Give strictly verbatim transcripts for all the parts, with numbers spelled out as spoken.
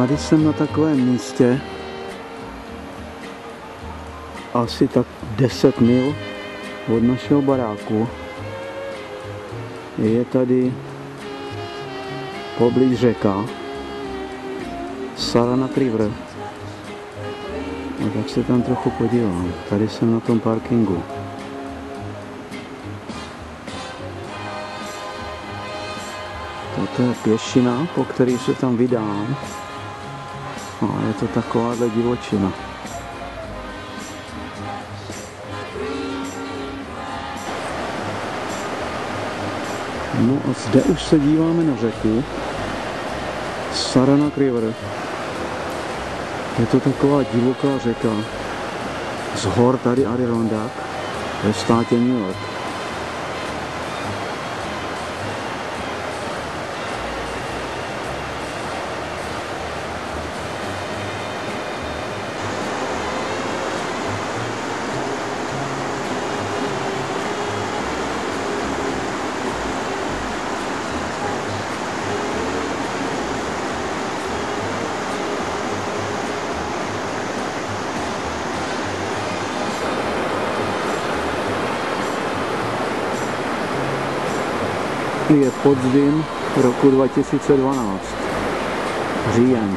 Tady jsem na takovém místě asi tak deset mil od našeho baráku. Je tady poblíž řeka Saranac River. A tak se tam trochu podívám. Tady jsem na tom parkingu. Toto je pěšina, po který se tam vydám. A je to takováhle divočina. No a zde už se díváme na řeku Saranac River. Je to taková divoká řeka. Z hor tady Adirondack ve státě New York. Je podzim roku dva tisíce dvanáct. Říjen.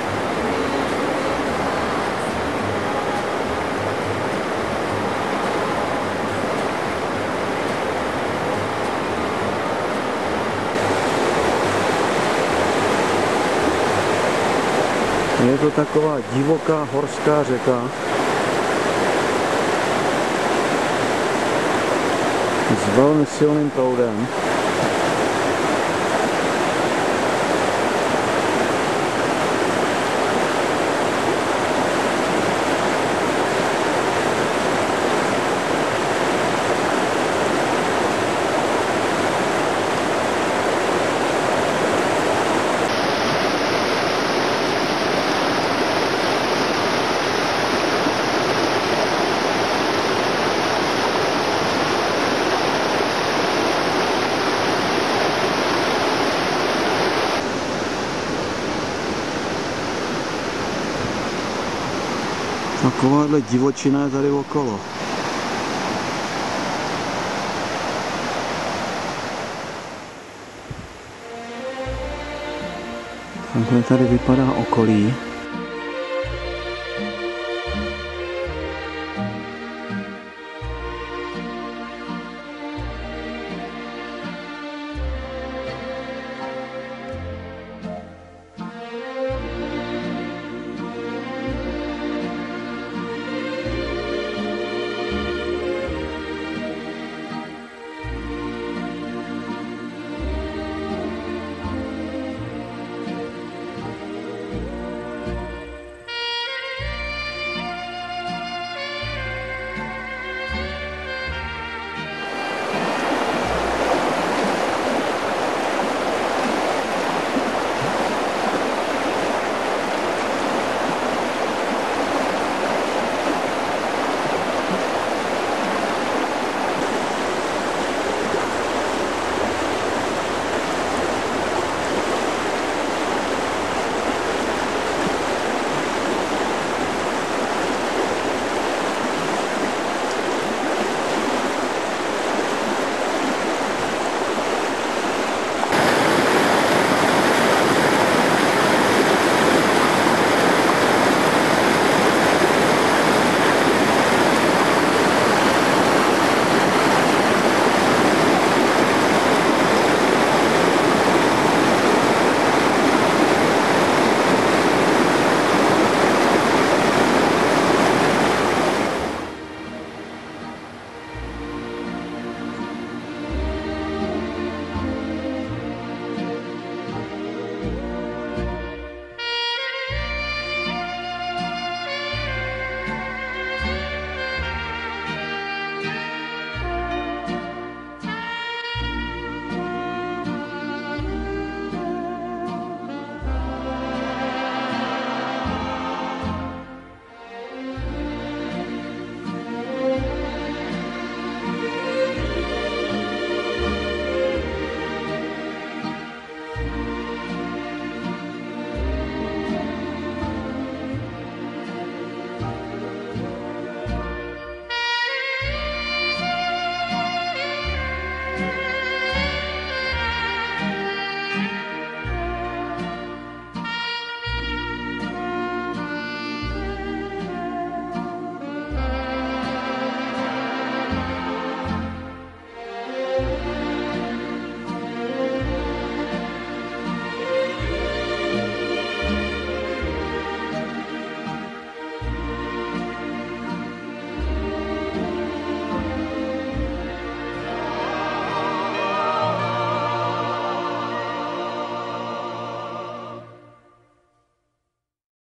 Je to taková divoká horská řeka s velmi silným proudem. Takováhle divočina je tady okolo. Takhle tady vypadá okolí.